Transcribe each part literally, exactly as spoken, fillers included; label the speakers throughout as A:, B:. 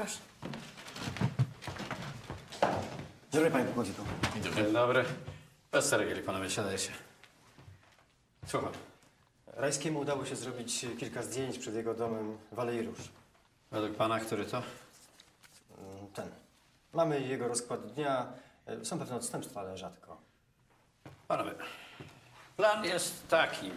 A: Proszę.
B: Dzień dobry, panie pułkowniku.
C: Dzień dobry. Bez ceregieli, panowie, siadajcie. Słucham.
B: Rajskiemu udało się zrobić kilka zdjęć przed jego domem w Alei Róż.
C: Według pana, który to?
B: Ten. Mamy jego rozkład dnia. Są pewne odstępstwa, ale rzadko.
C: Panowie, plan jest taki.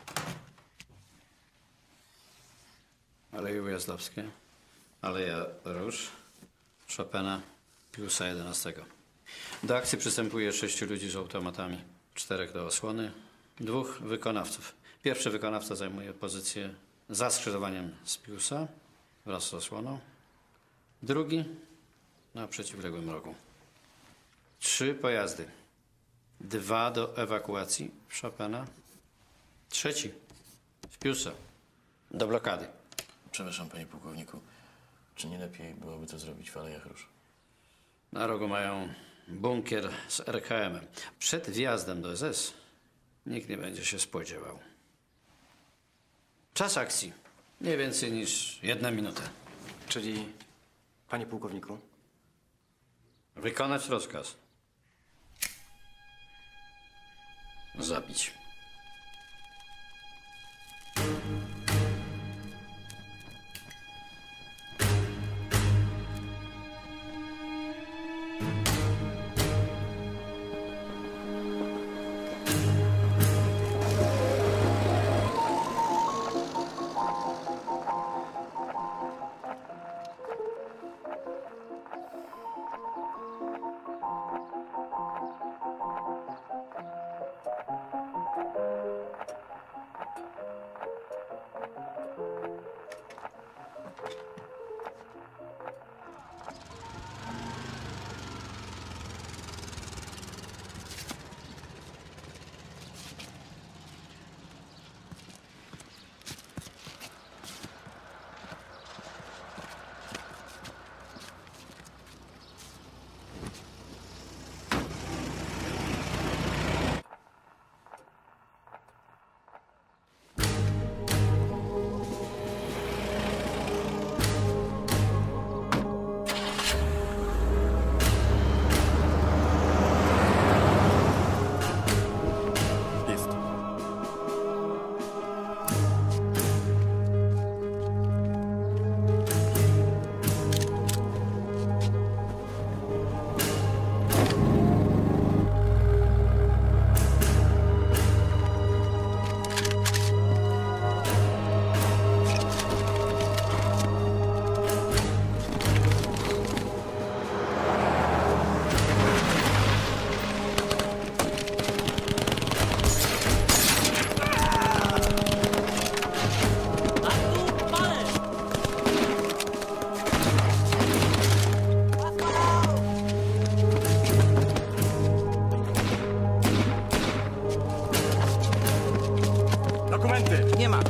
C: Aleje Ujazdowskie, Aleja Róż, Chopina, Piusa jedenastego. Do akcji przystępuje sześciu ludzi z automatami. Czterech do osłony, dwóch wykonawców. Pierwszy wykonawca zajmuje pozycję za skrzyżowaniem z Piusa wraz z osłoną. Drugi na przeciwległym rogu. Trzy pojazdy. Dwa do ewakuacji w Chopina. Trzeci w Piusa do blokady.
D: Przepraszam, panie pułkowniku. Czy nie lepiej byłoby to zrobić w Alejach Róż?
C: Na rogu mają bunkier z R K M-em. Przed wjazdem do S S nikt nie będzie się spodziewał. Czas akcji. Nie więcej niż jedna minuta.
B: Czyli, panie pułkowniku?
C: Wykonać rozkaz. Zabić.
E: Nie ma.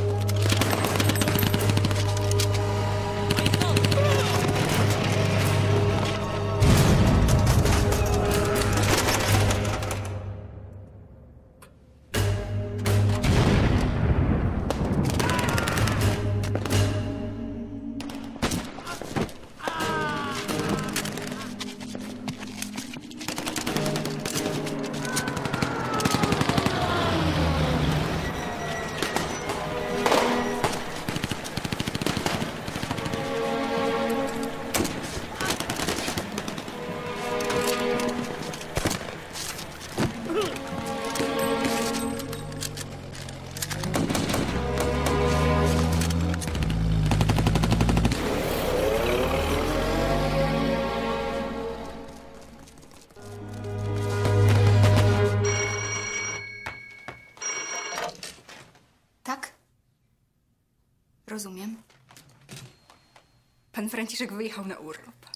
A: Tak? Rozumiem. Pan Franciszek wyjechał na urlop.